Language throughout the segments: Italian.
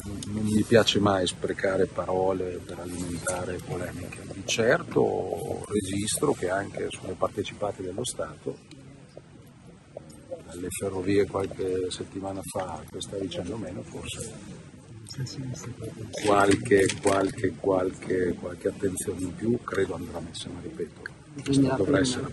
non mi piace mai sprecare parole per alimentare polemiche. Di certo registro che anche sulle partecipate dello Stato, alle ferrovie qualche settimana fa, questa dicendo meno, forse qualche attenzione in più credo andrà messa, ma ripeto, questa dovrà essere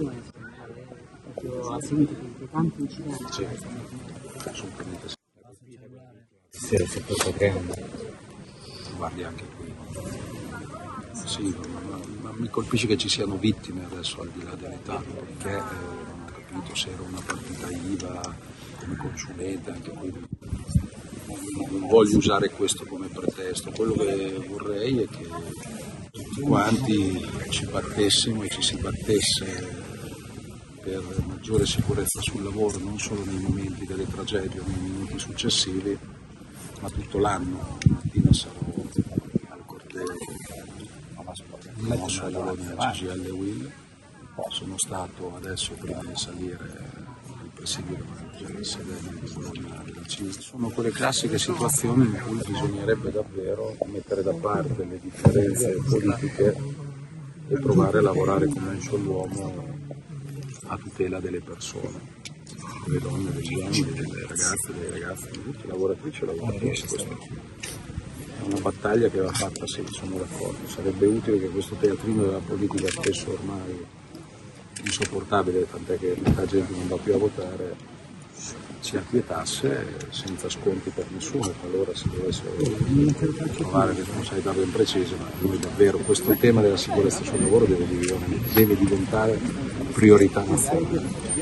a seguito di tanti incidenti. Sì, assolutamente sì. Si può creando. Guardi anche qui. Sì, ma mi colpisce che ci siano vittime adesso al di là dell'età, perché non ho capito se era una partita IVA come consulente, anche qui non voglio usare questo come pretesto. Quello che vorrei è che tutti quanti ci battessimo e ci si battesse per maggiore sicurezza sul lavoro, non solo nei momenti delle tragedie o nei minuti successivi, ma tutto l'anno. Mattina sarò al corteo promosso a Bologna CGIL Will. Sono stato adesso, prima di salire, al presidio della sede di Bologna della CISL. Sono quelle classiche situazioni in cui bisognerebbe davvero mettere da parte le differenze politiche e provare a lavorare come un solo uomo a tutela delle persone, delle donne, degli uomini, delle ragazze, dei ragazzi, di tutte, lavoratrici e lavoratori. Questa è una battaglia che va fatta, sì, sono d'accordo. Sarebbe utile che questo teatrino della politica, spesso ormai insopportabile, tant'è che la gente non va più a votare, si acquietasse senza sconti per nessuno, qualora si dovesse trovare responsabilità ben precise, ma noi davvero questo tema della sicurezza sul lavoro deve diventare priorità nazionale.